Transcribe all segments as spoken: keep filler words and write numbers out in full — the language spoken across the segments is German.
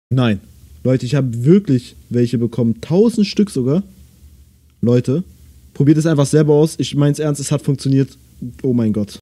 Nein. Leute, ich habe wirklich welche bekommen. Tausend Stück sogar. Leute, probiert es einfach selber aus. Ich mein's ernst, es hat funktioniert. Oh mein Gott.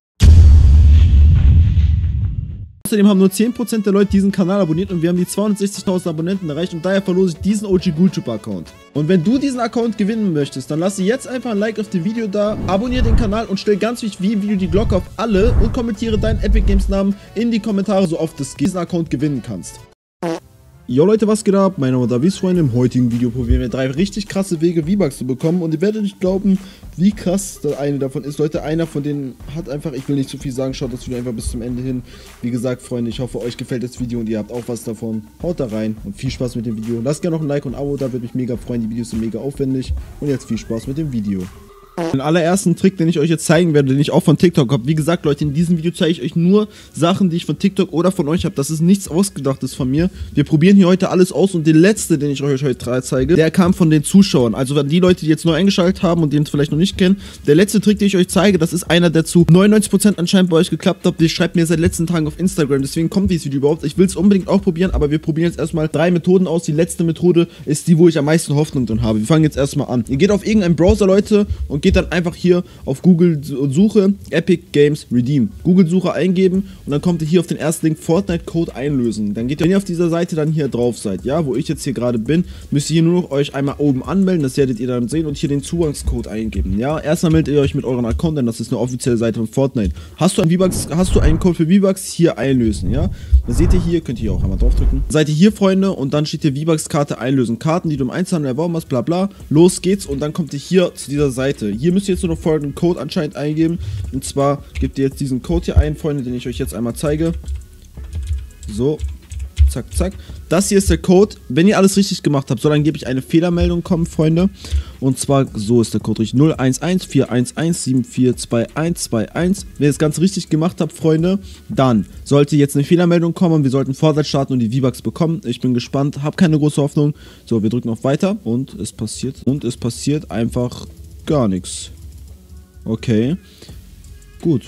Außerdem haben nur zehn Prozent der Leute diesen Kanal abonniert und wir haben die zweihundertsechzigtausend Abonnenten erreicht und daher verlose ich diesen O G Gultube Account. Und wenn du diesen Account gewinnen möchtest, dann lasse jetzt einfach ein Like auf dem Video da, abonniere den Kanal und stell ganz wichtig wie im Video die Glocke auf alle und kommentiere deinen Epic Games Namen in die Kommentare, so oft du diesen Account gewinnen kannst. Jo Leute, was geht ab? Mein Name ist Davis, Freunde. Im heutigen Video probieren wir drei richtig krasse Wege, V-Bucks zu bekommen. Und ihr werdet nicht glauben, wie krass der eine davon ist. Leute, einer von denen hat einfach, ich will nicht zu viel sagen, schaut das Video einfach bis zum Ende hin. Wie gesagt, Freunde, ich hoffe, euch gefällt das Video und ihr habt auch was davon. Haut da rein und viel Spaß mit dem Video. Lasst gerne noch ein Like und ein Abo, da würde mich mega freuen. Die Videos sind mega aufwendig. Und jetzt viel Spaß mit dem Video. Den allerersten Trick, den ich euch jetzt zeigen werde, den ich auch von TikTok habe. Wie gesagt, Leute, in diesem Video zeige ich euch nur Sachen, die ich von TikTok oder von euch habe. Das ist nichts Ausgedachtes von mir. Wir probieren hier heute alles aus und der letzte, den ich euch heute zeige, der kam von den Zuschauern. Also die Leute, die jetzt neu eingeschaltet haben und den es vielleicht noch nicht kennen. Der letzte Trick, den ich euch zeige, das ist einer, der zu neunundneunzig Prozent anscheinend bei euch geklappt hat. Der schreibt mir seit letzten Tagen auf Instagram. Deswegen kommt dieses Video überhaupt. Ich will es unbedingt auch probieren, aber wir probieren jetzt erstmal drei Methoden aus. Die letzte Methode ist die, wo ich am meisten Hoffnung drin habe. Wir fangen jetzt erstmal an. Ihr geht auf irgendeinen Browser, Leute, und geht dann einfach hier auf Google Suche Epic Games Redeem. Google Suche eingeben und dann kommt ihr hier auf den ersten Link Fortnite Code einlösen. Dann geht ihr, wenn ihr auf dieser Seite dann hier drauf seid, ja, wo ich jetzt hier gerade bin, müsst ihr hier nur noch euch einmal oben anmelden, das werdet ihr dann sehen und hier den Zugangscode eingeben. Ja, erstmal meldet ihr euch mit eurem Account, denn das ist eine offizielle Seite von Fortnite. Hast du einen V-Bucks, hast du einen Code für V-Bucks, hier einlösen, ja? Dann seht ihr hier, könnt ihr hier auch einmal draufdrücken. Seid ihr hier, Freunde, und dann steht hier V-Bucks Karte einlösen. Karten, die du im Einzelhandel erworben hast, bla bla. Los geht's und dann kommt ihr hier zu dieser Seite. Hier müsst ihr jetzt nur noch folgenden Code anscheinend eingeben. Und zwar gebt ihr jetzt diesen Code hier ein, Freunde, den ich euch jetzt einmal zeige. So. Zack, zack. Das hier ist der Code. Wenn ihr alles richtig gemacht habt, soll angeblich eine Fehlermeldung kommen, Freunde. Und zwar, so ist der Code richtig. null eins eins vier eins eins sieben vier zwei eins zwei eins. Wenn ihr das ganz richtig gemacht habt, Freunde, dann sollte jetzt eine Fehlermeldung kommen und wir sollten Fortnite starten und die V-Bucks bekommen. Ich bin gespannt, habe keine große Hoffnung. So, wir drücken auf Weiter und es passiert. Und es passiert einfach gar nichts. Okay. Gut.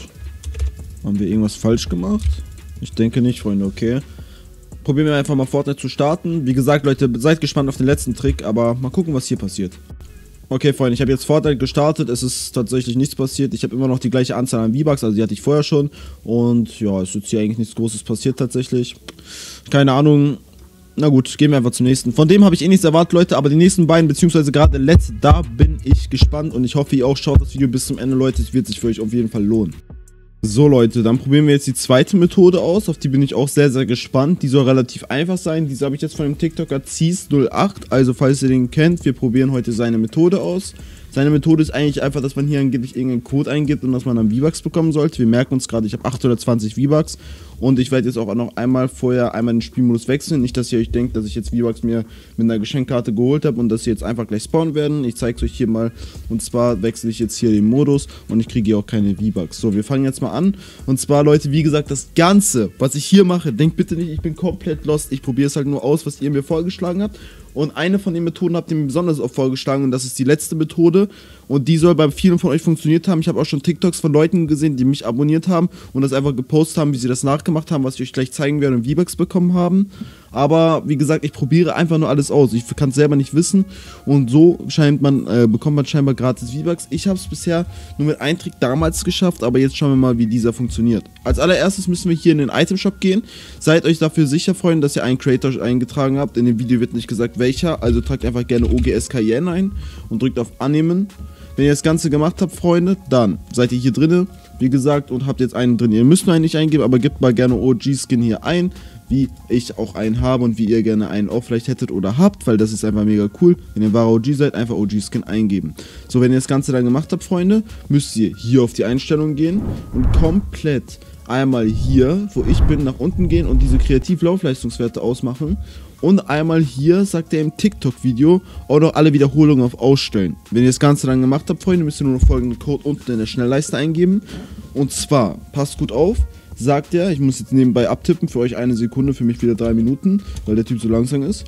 Haben wir irgendwas falsch gemacht? Ich denke nicht, Freunde, okay. Probieren wir einfach mal Fortnite zu starten. Wie gesagt, Leute, seid gespannt auf den letzten Trick, aber mal gucken, was hier passiert. Okay, Freunde, ich habe jetzt Fortnite gestartet. Es ist tatsächlich nichts passiert. Ich habe immer noch die gleiche Anzahl an V-Bucks, also die hatte ich vorher schon. Und ja, es ist jetzt hier eigentlich nichts Großes passiert tatsächlich. Keine Ahnung. Na gut, gehen wir einfach zum nächsten. Von dem habe ich eh nichts erwartet, Leute, aber die nächsten beiden, beziehungsweise gerade der letzte, da bin ich gespannt und ich hoffe, ihr auch schaut das Video bis zum Ende, Leute. Es wird sich für euch auf jeden Fall lohnen. So, Leute, dann probieren wir jetzt die zweite Methode aus. Auf die bin ich auch sehr, sehr gespannt. Die soll relativ einfach sein. Diese habe ich jetzt von dem TikToker Zies null acht. Also, falls ihr den kennt, wir probieren heute seine Methode aus. Seine Methode ist eigentlich einfach, dass man hier angeblich irgendeinen Code eingibt und dass man dann V-Bucks bekommen sollte. Wir merken uns gerade, ich habe achthundertzwanzig V-Bucks und ich werde jetzt auch noch einmal vorher einmal den Spielmodus wechseln. Nicht, dass ihr euch denkt, dass ich jetzt V-Bucks mir mit einer Geschenkkarte geholt habe und dass sie jetzt einfach gleich spawnen werden. Ich zeige es euch hier mal und zwar wechsle ich jetzt hier den Modus und ich kriege hier auch keine V-Bucks. So, wir fangen jetzt mal an und zwar, Leute, wie gesagt, das Ganze, was ich hier mache, denkt bitte nicht, ich bin komplett lost. Ich probiere es halt nur aus, was ihr mir vorgeschlagen habt. Und eine von den Methoden habt ihr mir besonders auch vorgeschlagen und das ist die letzte Methode und die soll bei vielen von euch funktioniert haben. Ich habe auch schon TikToks von Leuten gesehen, die mich abonniert haben und das einfach gepostet haben, wie sie das nachgemacht haben, was ich euch gleich zeigen werde und V-Bucks bekommen haben. Aber wie gesagt, ich probiere einfach nur alles aus. Ich kann es selber nicht wissen und so scheint man, äh, bekommt man scheinbar gratis V-Bucks. Ich habe es bisher nur mit einem Trick damals geschafft, aber jetzt schauen wir mal, wie dieser funktioniert. Als allererstes müssen wir hier in den Item Shop gehen. Seid euch dafür sicher, Freunde, dass ihr einen Creator eingetragen habt. In dem Video wird nicht gesagt, welcher, also tragt einfach gerne O G S Cayenne ein und drückt auf Annehmen. Wenn ihr das Ganze gemacht habt, Freunde, dann seid ihr hier drinne, wie gesagt, und habt jetzt einen drin. Ihr müsst nur einen nicht eingeben, aber gebt mal gerne O G-Skin hier ein, wie ich auch einen habe und wie ihr gerne einen auch vielleicht hättet oder habt, weil das ist einfach mega cool. Wenn ihr wahrer O G seid, einfach O G-Skin eingeben. So, wenn ihr das Ganze dann gemacht habt, Freunde, müsst ihr hier auf die Einstellungen gehen und komplett einmal hier, wo ich bin, nach unten gehen und diese Kreativ-Laufleistungswerte ausmachen. Und einmal hier sagt er im TikTok-Video auch noch alle Wiederholungen auf Ausstellen. Wenn ihr das Ganze dann gemacht habt, Freunde, müsst ihr nur noch folgenden Code unten in der Schnellleiste eingeben. Und zwar, passt gut auf, sagt er, ich muss jetzt nebenbei abtippen, für euch eine Sekunde, für mich wieder drei Minuten, weil der Typ so langsam ist.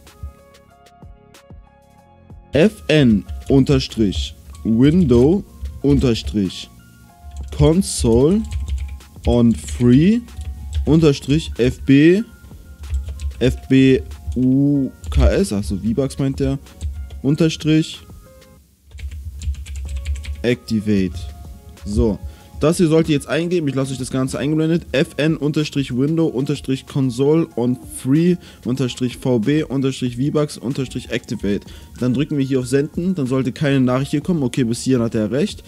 Fn unterstrich Window unterstrich Console on free unterstrich fb fb U K S, also V-Bucks meint der, Unterstrich Activate. So, das hier sollt ihr jetzt eingeben, ich lasse euch das Ganze eingeblendet, fn-window-console on free-vb-vbucks-activate. Dann drücken wir hier auf Senden, dann sollte keine Nachricht hier kommen, okay, bis hierhin hat er recht.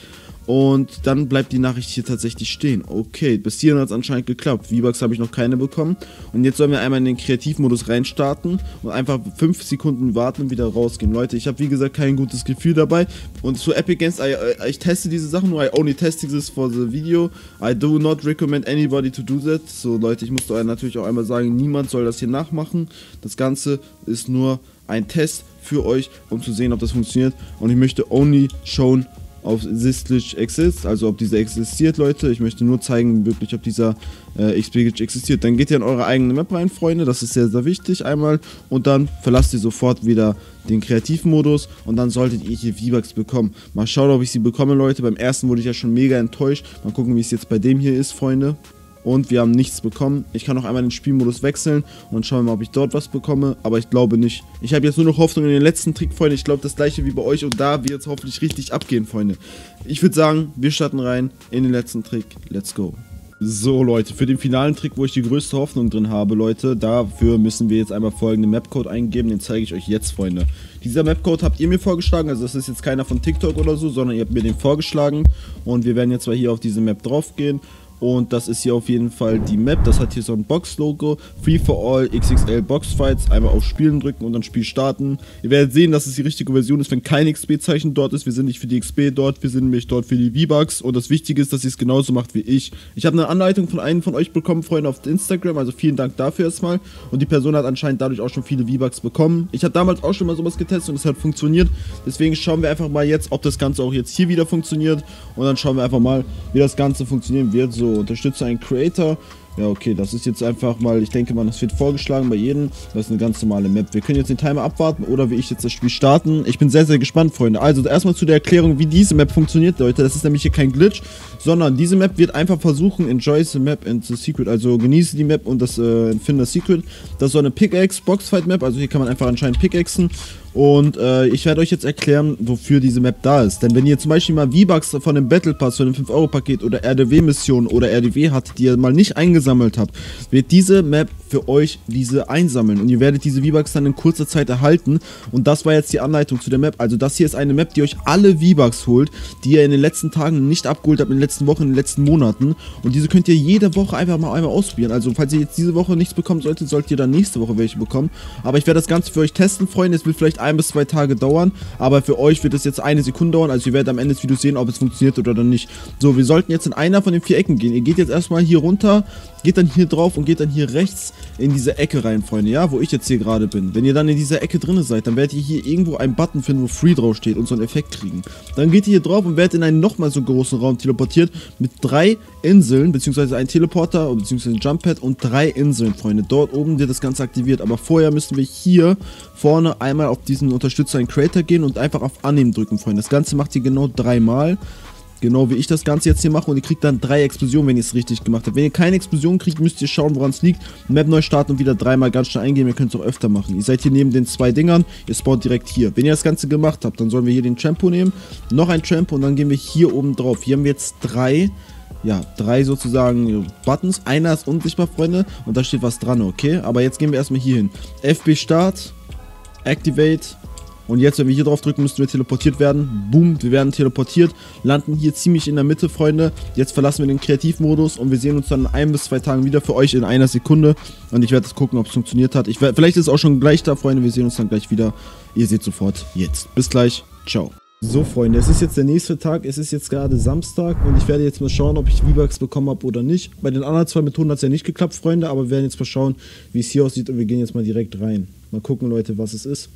Und dann bleibt die Nachricht hier tatsächlich stehen. Okay, bis hierhin hat es anscheinend geklappt. V-Bucks habe ich noch keine bekommen. Und jetzt sollen wir einmal in den Kreativmodus reinstarten und einfach fünf Sekunden warten und wieder rausgehen. Leute, ich habe wie gesagt kein gutes Gefühl dabei. Und zu Epic Games, I, I, ich teste diese Sachen nur. I only testing this for the video. I do not recommend anybody to do that. So Leute, ich muss euch natürlich auch einmal sagen, niemand soll das hier nachmachen. Das Ganze ist nur ein Test für euch, um zu sehen, ob das funktioniert. Und ich möchte only shown auf this glitch exists, also ob dieser existiert, Leute. Ich möchte nur zeigen, wirklich, ob dieser äh, X P-Glitch existiert. Dann geht ihr in eure eigene Map rein, Freunde. Das ist sehr, sehr wichtig einmal. Und dann verlasst ihr sofort wieder den Kreativmodus und dann solltet ihr hier V-Bucks bekommen. Mal schauen, ob ich sie bekomme, Leute. Beim ersten wurde ich ja schon mega enttäuscht. Mal gucken, wie es jetzt bei dem hier ist, Freunde. Und wir haben nichts bekommen. Ich kann noch einmal den Spielmodus wechseln und schauen mal, ob ich dort was bekomme. Aber ich glaube nicht. Ich habe jetzt nur noch Hoffnung in den letzten Trick, Freunde. Ich glaube, das gleiche wie bei euch. Und da wird es hoffentlich richtig abgehen, Freunde. Ich würde sagen, wir starten rein in den letzten Trick. Let's go. So, Leute, für den finalen Trick, wo ich die größte Hoffnung drin habe, Leute, dafür müssen wir jetzt einmal folgenden Mapcode eingeben. Den zeige ich euch jetzt, Freunde. Dieser Mapcode habt ihr mir vorgeschlagen. Also das ist jetzt keiner von TikTok oder so, sondern ihr habt mir den vorgeschlagen. Und wir werden jetzt mal hier auf diese Map drauf gehen. Und das ist hier auf jeden Fall die Map. Das hat hier so ein Box-Logo. Free for all X X L Boxfights. Einmal auf Spielen drücken und dann Spiel starten. Ihr werdet sehen, dass es die richtige Version ist, wenn kein X P-Zeichen dort ist. Wir sind nicht für die X P dort, wir sind nämlich dort für die V-Bucks. Und das Wichtige ist, dass ihr es genauso macht wie ich. Ich habe eine Anleitung von einem von euch bekommen, Freunde, auf Instagram. Also vielen Dank dafür erstmal. Und die Person hat anscheinend dadurch auch schon viele V-Bucks bekommen. Ich habe damals auch schon mal sowas getestet und es hat funktioniert. Deswegen schauen wir einfach mal jetzt, ob das Ganze auch jetzt hier wieder funktioniert. Und dann schauen wir einfach mal, wie das Ganze funktionieren wird. So, unterstütze einen Creator. Ja, okay, das ist jetzt einfach mal, ich denke mal, das wird vorgeschlagen bei jedem. Das ist eine ganz normale Map. Wir können jetzt den Timer abwarten oder wie ich jetzt das Spiel starten. Ich bin sehr, sehr gespannt, Freunde. Also erstmal zu der Erklärung, wie diese Map funktioniert, Leute. Das ist nämlich hier kein Glitch, sondern diese Map wird einfach versuchen, enjoy the map and the secret. Also genieße die Map und das äh, finde das Secret. Das ist so eine Pickaxe Boxfight Map. Also hier kann man einfach anscheinend pickaxen. Und äh, ich werde euch jetzt erklären, wofür diese Map da ist. Denn wenn ihr zum Beispiel mal V-Bucks von dem Battle Pass, von dem fünf Euro Paket oder R D W-Mission oder R D W habt, die ihr mal nicht eingesammelt habt, wird diese Map für euch diese einsammeln. Und ihr werdet diese V-Bucks dann in kurzer Zeit erhalten. Und das war jetzt die Anleitung zu der Map. Also das hier ist eine Map, die euch alle V-Bucks holt, die ihr in den letzten Tagen nicht abgeholt habt, in den letzten Wochen, in den letzten Monaten. Und diese könnt ihr jede Woche einfach mal einmal ausprobieren. Also falls ihr jetzt diese Woche nichts bekommen solltet, solltet ihr dann nächste Woche welche bekommen. Aber ich werde das Ganze für euch testen, Freunde. Es wird vielleicht ein bis zwei Tage dauern, aber für euch wird es jetzt eine Sekunde dauern, also ihr werdet am Ende des Videos sehen, ob es funktioniert oder nicht. So, wir sollten jetzt in einer von den vier Ecken gehen. Ihr geht jetzt erstmal hier runter, geht dann hier drauf und geht dann hier rechts in diese Ecke rein, Freunde, ja, wo ich jetzt hier gerade bin. Wenn ihr dann in dieser Ecke drin seid, dann werdet ihr hier irgendwo einen Button finden, wo Free drauf steht und so einen Effekt kriegen. Dann geht ihr hier drauf und werdet in einen nochmal so großen Raum teleportiert mit drei Inseln, beziehungsweise ein Teleporter, beziehungsweise ein Jumppad und drei Inseln, Freunde. Dort oben wird das Ganze aktiviert, aber vorher müssen wir hier vorne einmal auf diesen Unterstützer einen Creator gehen und einfach auf Annehmen drücken, Freunde. Das Ganze macht ihr genau dreimal. Genau wie ich das Ganze jetzt hier mache und ihr kriegt dann drei Explosionen, wenn ihr es richtig gemacht habt. Wenn ihr keine Explosion kriegt, müsst ihr schauen, woran es liegt. Map neu starten und wieder dreimal ganz schnell eingeben. Ihr könnt es auch öfter machen. Ihr seid hier neben den zwei Dingern. Ihr spawnt direkt hier. Wenn ihr das Ganze gemacht habt, dann sollen wir hier den Trampo nehmen. Noch ein Trampo und dann gehen wir hier oben drauf. Hier haben wir jetzt drei, ja, drei sozusagen Buttons. Einer ist unsichtbar, Freunde. Und da steht was dran, okay? Aber jetzt gehen wir erstmal hier hin. F B Start. Activate. Und jetzt, wenn wir hier drauf drücken, müssten wir teleportiert werden. Boom, wir werden teleportiert. Landen hier ziemlich in der Mitte, Freunde. Jetzt verlassen wir den Kreativmodus und wir sehen uns dann in ein bis zwei Tagen wieder für euch in einer Sekunde. Und ich werde jetzt gucken, ob es funktioniert hat. Ich werd, vielleicht ist es auch schon gleich da, Freunde. Wir sehen uns dann gleich wieder. Ihr seht sofort jetzt. Bis gleich. Ciao. So, Freunde, es ist jetzt der nächste Tag, es ist jetzt gerade Samstag und ich werde jetzt mal schauen, ob ich V-Bucks bekommen habe oder nicht. Bei den anderen zwei Methoden hat es ja nicht geklappt, Freunde, aber wir werden jetzt mal schauen, wie es hier aussieht und wir gehen jetzt mal direkt rein. Mal gucken, Leute, was es ist.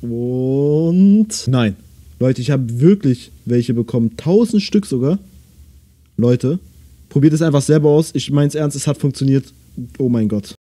Und nein, Leute, ich habe wirklich welche bekommen, tausend Stück sogar. Leute, probiert es einfach selber aus, ich meine es ernst, es hat funktioniert. Oh mein Gott.